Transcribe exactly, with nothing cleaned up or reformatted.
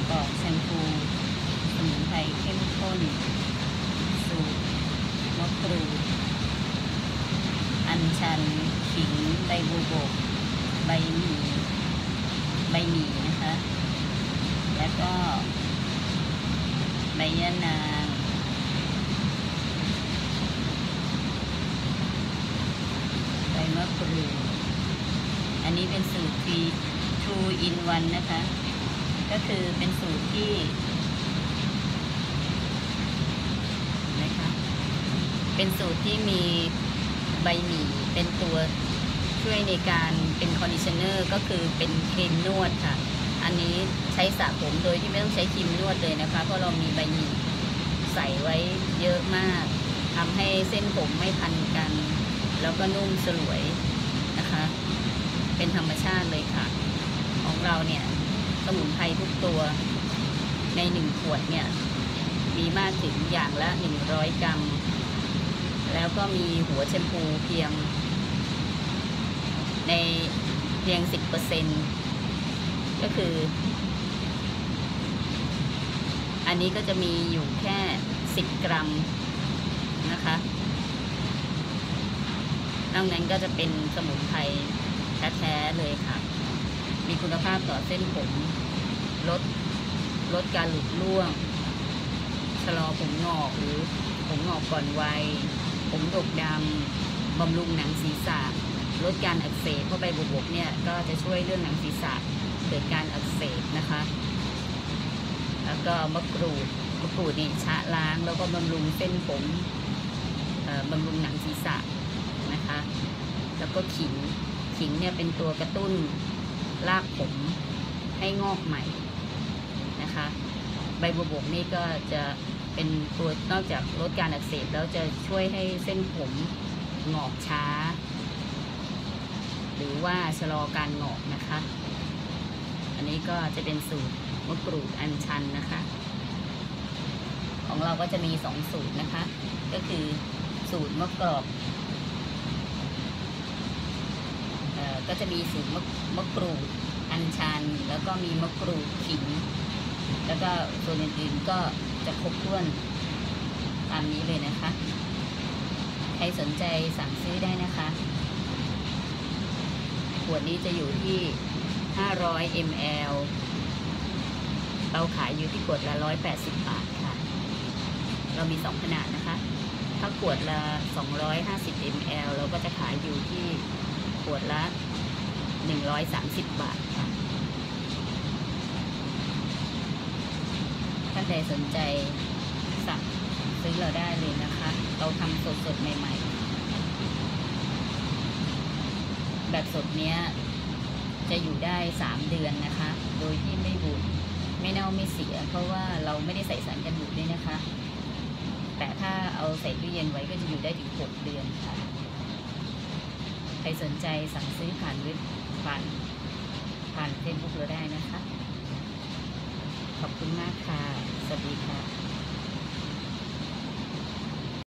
กอกแชมพูสมุนไพรเข้มข้นสูตรมะกรูดอัญชันขิงใบบัวบกใบหมี่ใบหมี่นะคะแล้วก็ใบยะนางใบมะกรูดอันนี้เป็นสูตร two in one นะคะก็คือเป็นสูตรที่นะคะเป็นสูตรที่มีใบหมี่เป็นตัวช่วยในการเป็นคอนดิชเนอร์ก็คือเป็นครีมนวดค่ะอันนี้ใช้สระผมโดยที่ไม่ต้องใช้ครีมนวดเลยนะคะเพราะเรามีใบหมี่ใส่ไว้เยอะมากทำให้เส้นผมไม่พันกันแล้วก็นุ่มสลวยนะคะเป็นธรรมชาติเลยค่ะของเราเนี่ยสมุนไพรทุกตัวในหนึ่งขวดเนี่ยมีมากถึงอย่างละหนึ่งร้อยกรัมแล้วก็มีหัวแชมพูเพียงในเพียง สิบเปอร์เซ็นต์ ก็คืออันนี้ก็จะมีอยู่แค่สิบกรัมนะคะนอกนั้นก็จะเป็นสมุนไพรแท้ๆเลยค่ะมีคุณภาพต่อเส้นผมลดลดการหลุดร่วงชะลอผมงอกหรือผมงอกก่อนวัยผมดกดำบำรุงหนังศีรษะลดการอักเสบเพราะใบบัวบกเนี่ยก็จะช่วยเรื่องหนังศีรษะเกิดการอักเสบนะคะแล้วก็มะกรูดมะกรูดนี่ชะล้างแล้วก็บำรุงเส้นผมบำรุงหนังศีรษะนะคะแล้วก็ขิงขิงเนี่ยเป็นตัวกระตุ้นรากผมให้งอกใหม่นะคะใบบัวบกนี่ก็จะเป็นตัวนอกจากลดการอักเสบแล้วจะช่วยให้เส้นผมงอกช้าหรือว่าชะลอการงอกนะคะอันนี้ก็จะเป็นสูตรมะกรูดอัญชันนะคะของเราก็จะมีสองสูตรนะคะก็คือสูตรมะกอกก็จะมีสูตรมะกรูดอัญชันแล้วก็มีมะกรูดขิงแล้วก็ส่วนอื่นๆก็จะครบถ้วนตามนี้เลยนะคะใครสนใจสั่งซื้อได้นะคะขวดนี้จะอยู่ที่ห้าร้อยมิลลิลิตรเราขายอยู่ที่ขวดละหนึ่งร้อยแปดสิบบาทค่ะเรามีสองขนาดนะคะถ้าขวดละสองร้อยห้าสิบมิลลิลิตรเราก็จะขายอยู่ที่ขวดละหนึ่งร้อยสามสิบบาทค่ะท่านใดสนใจสั่งซื้อเราได้เลยนะคะเราทำสดๆใหม่ๆแบบสดเนี้ยจะอยู่ได้สามเดือนนะคะโดยที่ไม่บูดไม่เน่าไม่เสียเพราะว่าเราไม่ได้ใส่สารกันบูดด้วยนะคะแต่ถ้าเอาใส่ตู้เย็นไว้ก็จะอยู่ได้ถึงหกเดือนค่ะใครสนใจสั่งซื้อผ่านเว็บผ่านผ่านเฟซบุ๊กเราได้นะคะขอบคุณมากค่ะสวัสดีค่ะ